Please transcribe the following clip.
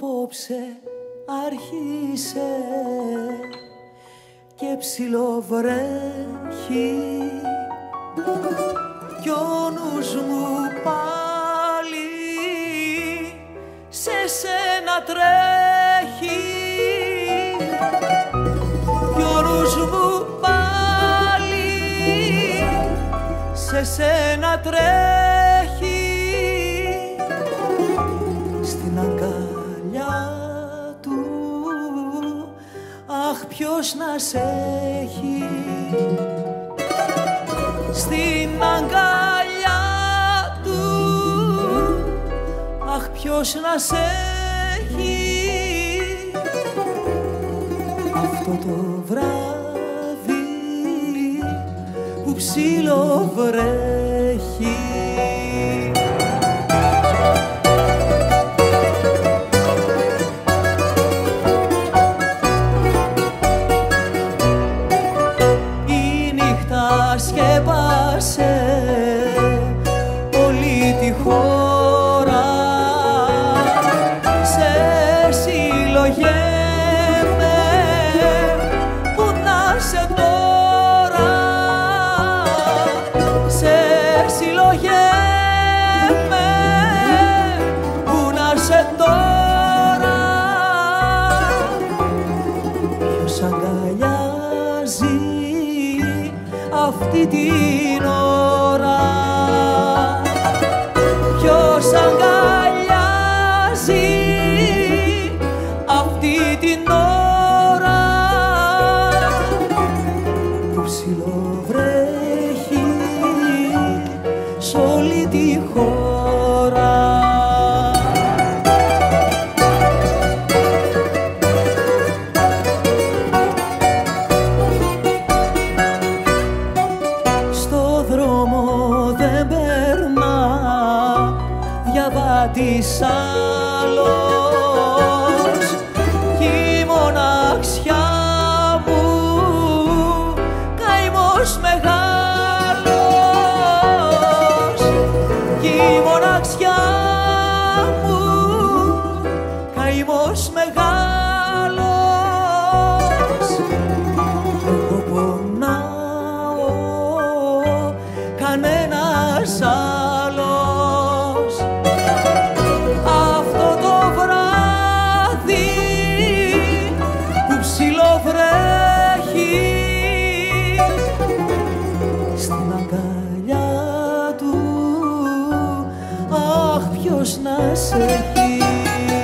απόψε άρχισε και ψιλοβρέχει κι ο νους μου πάλι σε σένα τρέχει κι ο νους μου πάλι σε σένα τρέχει στην αγκαλιά του. Αχ, ποιος να σε έχει στην αγκαλιά του. Αχ, ποιος να σε έχει αυτό το βράδυ που ψιλοβρέχει. Σκέπασε όλη τη χώρα, σε συλλογέμαι που να σε τώρα, σε συλλογέμαι που να σε τώρα. Ποιος αγκαλιάζει αυτή την ώρα, ποιος αγκαλιάζει αυτή την ώρα που ψιλοβρέχει σ' όλη τη χώρα. Δεν περνά διαβάτης άλλος κι η μοναξιά μου καημός μεγάλος, κι η μοναξιά μου καημός μεγάλος. Εγώ πονάω, κανένας άλλος. Αυτό το βράδυ που ψιλοβρέχει στην αγκαλιά του, αχ, ποιος να σε έχει.